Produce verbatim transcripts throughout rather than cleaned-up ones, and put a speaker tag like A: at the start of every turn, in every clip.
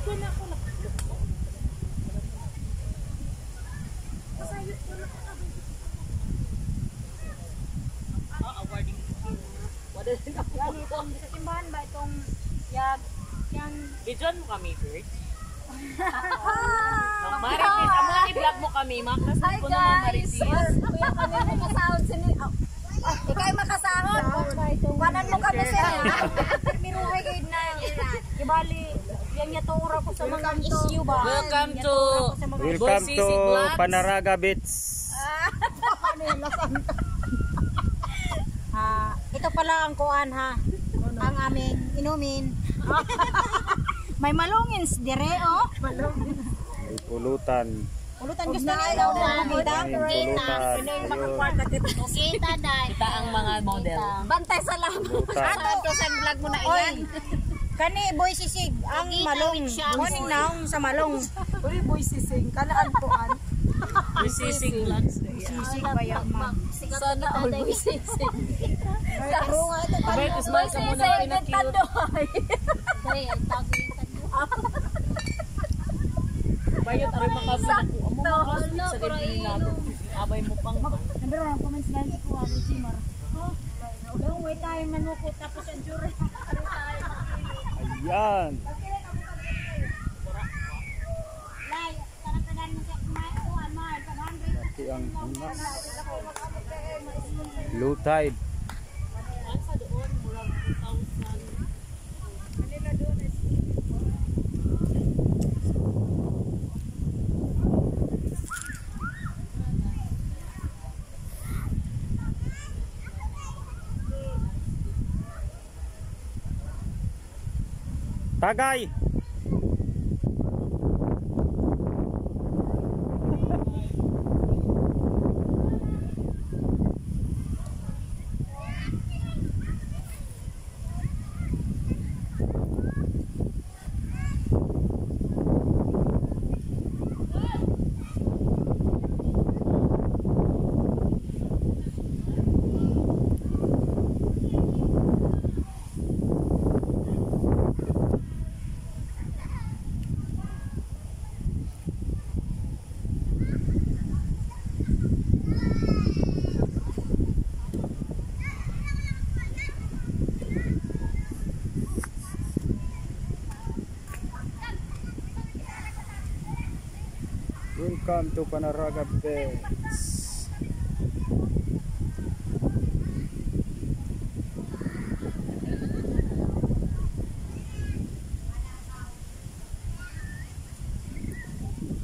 A: ko na ako na. Pasayot ko na ako. Ah, awarding. Wala din ako. Lagi itong sa simbahan ba itong yag yang Bidyon mo kami, Bert? Ang Marites, ang mga i-vlog mo kami, maklas mo po naman Marites.
B: Kuya kami na makasahod sini. Ikay makasahod. Kanan mo kami sir. Miruhay kayo na. Ibali, yan yatura ko sa mga issue ba?
A: Welcome to
C: Welcome to Panaraga Beach.
B: Ah, ito pala ang kuan ha. Ang aming inumin. May malungins dire oh. Malungins.
C: May pulutan.
B: Pulutan gusto niyo daw na kita.
C: Pulutan.
B: Kita dai.
A: Kita ang mga model.
B: Bantay sa lambo. Ato to sa vlog mo na iyan. Kani boy sisig ang malong. Morning naong sa malong.
D: Uy, boy sisig. Kanaan po an.
A: Boy sisig vlogs.
B: Sisig ba yan man?
A: Sana all boy sisig.
B: Pero nga ito.
A: Abay, kusman ka muna pinakiyot. Bayot aray makabulak ko. Amo mga sa dibdib natin. Abay mo pang.
B: Number one, comments lang ko ako si Mar. Don't wait tayo manuko tapos ang jure.
C: Ayan.
B: Lay, karatanan mo sa kumain Mar,
C: Ito ang unas. Low tide.
A: Sa doon, murang two thousand.
D: Kanila doon is
C: Tagay. Welcome to Panaraga Beach.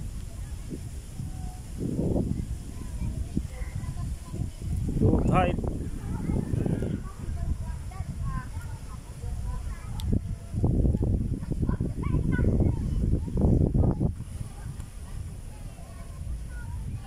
C: Low tide.